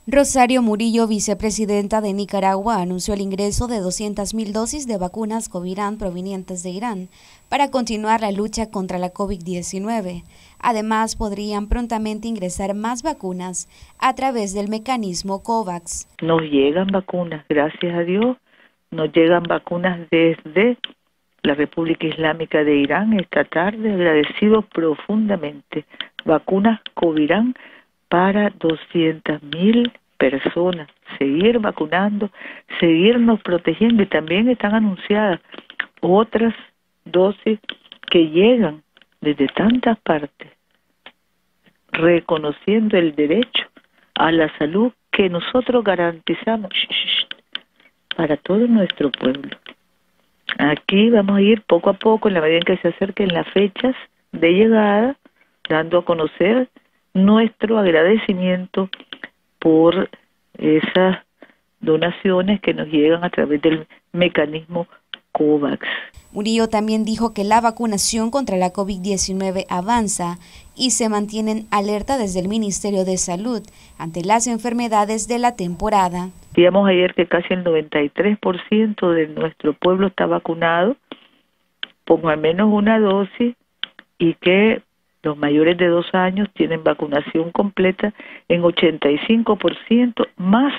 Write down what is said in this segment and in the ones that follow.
Rosario Murillo, vicepresidenta de Nicaragua, anunció el ingreso de 200.000 dosis de vacunas Covirán provenientes de Irán para continuar la lucha contra la COVID-19. Además, podrían prontamente ingresar más vacunas a través del mecanismo COVAX. Nos llegan vacunas, gracias a Dios, nos llegan vacunas desde la República Islámica de Irán esta tarde, agradecido profundamente. Vacunas Covirán para 200.000 personas, seguir vacunando, seguirnos protegiendo, y también están anunciadas otras dosis que llegan desde tantas partes, reconociendo el derecho a la salud que nosotros garantizamos para todo nuestro pueblo. Aquí vamos a ir poco a poco, en la medida en que se acerquen las fechas de llegada, dando a conocer nuestro agradecimiento por esas donaciones que nos llegan a través del mecanismo COVAX. Murillo también dijo que la vacunación contra la COVID-19 avanza y se mantienen alerta desde el Ministerio de Salud ante las enfermedades de la temporada. Decíamos ayer que casi el 93% de nuestro pueblo está vacunado con al menos una dosis y que los mayores de 2 años tienen vacunación completa en 85%, más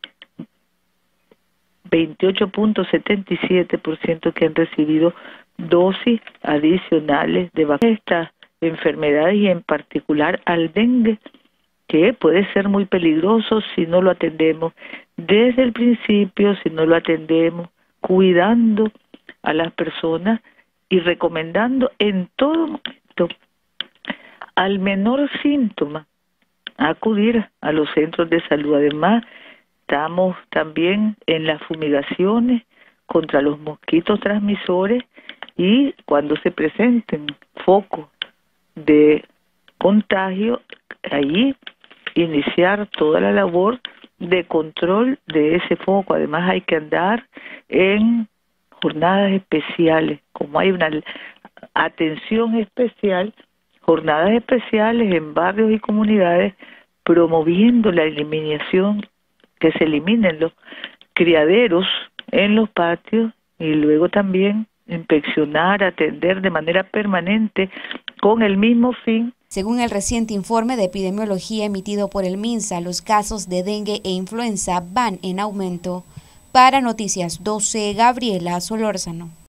28.77% que han recibido dosis adicionales de vacunas. Estas enfermedades, y en particular al dengue, que puede ser muy peligroso si no lo atendemos desde el principio, si no lo atendemos cuidando a las personas y recomendando en todo momento al menor síntoma acudir a los centros de salud. Además, estamos también en las fumigaciones contra los mosquitos transmisores, y cuando se presenten focos de contagio, allí iniciar toda la labor de control de ese foco. Además, hay que andar en jornadas especiales, como hay una atención especial, jornadas especiales en barrios y comunidades promoviendo la eliminación, que se eliminen los criaderos en los patios, y luego también inspeccionar, atender de manera permanente con el mismo fin. Según el reciente informe de epidemiología emitido por el MINSA, los casos de dengue e influenza van en aumento. Para Noticias 12, Gabriela Solórzano.